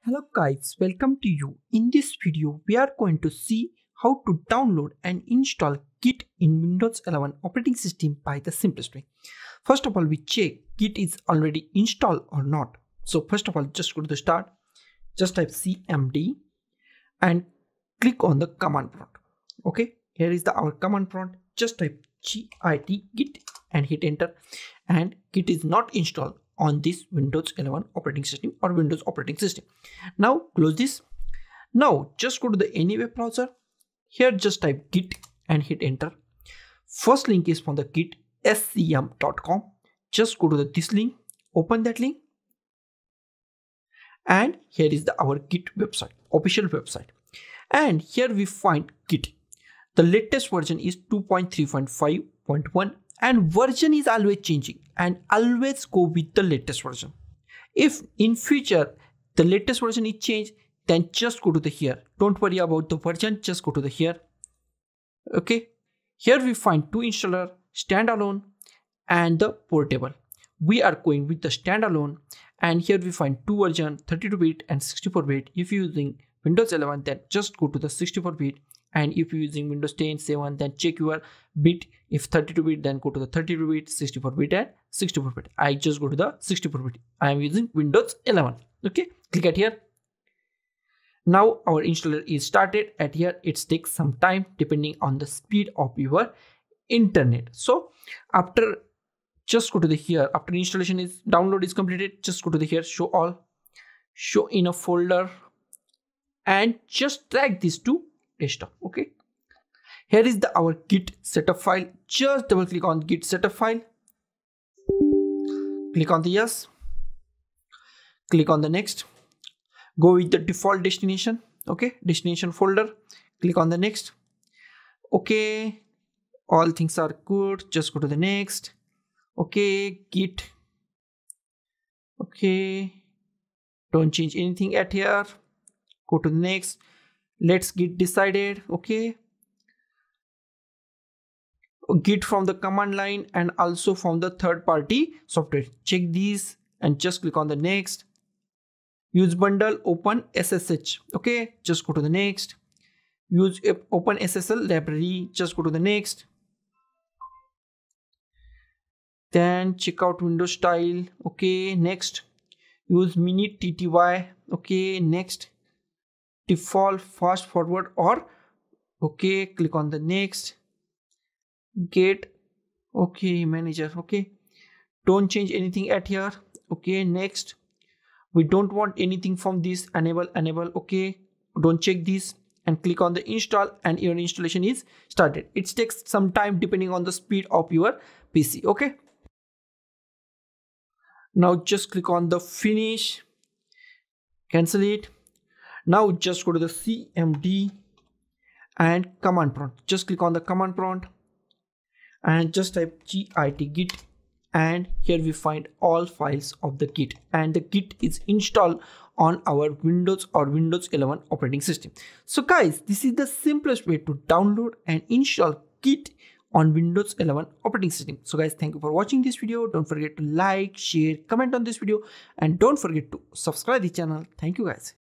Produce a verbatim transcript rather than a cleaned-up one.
Hello guys, welcome to you. In this video, we are going to see how to download and install Git in Windows eleven operating system by the simplest way. First of all, we check Git is already installed or not. So first of all, just go to the start, just type C M D and click on the command prompt. Okay, here is the our command prompt. Just type git git and hit enter, and Git is not installed on this Windows eleven operating system or Windows operating system. Now close this. Now just go to the any web browser. Here just type git and hit enter. First link is from the git S C M dot com. Just go to the, this link, open that link, and here is the our Git website, official website. And here we find Git. The latest version is two point three point five point one, and version is always changing, and always go with the latest version. If in future the latest version is changed, then just go to the here. Don't worry about the version, just go to the here. Okay, here we find two installer, standalone and the portable. We are going with the standalone, and here we find two version, thirty-two bit and sixty-four bit. If you're using Windows eleven, then just go to the sixty-four bit, and if you're using Windows ten, seven, then check your bit. If thirty-two bit, then go to the thirty-two bit, sixty-four bit and sixty-four bit. I just go to the sixty-four bit. I am using Windows eleven. Okay, click at here. Now our installer is started. At here it takes some time depending on the speed of your internet. So after, just go to the here. After installation is download is completed, just go to the here, show all, show in a folder, and just drag this to desktop. Okay, here is the our git setup file. Just double click on git setup file, click on the yes, click on the next, go with the default destination. Okay, destination folder, click on the next. Okay, all things are good, just go to the next. Okay, git. Okay, don't change anything at here, go to the next. Let's get decided. Okay, Git from the command line and also from the third party software. Check these and just click on the next. Use bundle open S S H. Okay, just go to the next. Use open S S L library. Just go to the next. Then check out Windows style. Okay, next. Use mini T T Y. Okay, next. Default fast forward or okay, click on the next. Get okay manager. Okay, don't change anything at here. Okay, next. We don't want anything from this. Enable enable. Okay, don't check this and click on the install, and your installation is started. It takes some time depending on the speed of your P C. Okay, now just click on the finish, cancel it. Now just go to the C M D and command prompt. Just click on the command prompt and just type git git, and here we find all files of the Git, and the Git is installed on our Windows or Windows eleven operating system. So guys, this is the simplest way to download and install Git on Windows eleven operating system. So guys, thank you for watching this video. Don't forget to like, share, comment on this video, and don't forget to subscribe the channel. Thank you guys.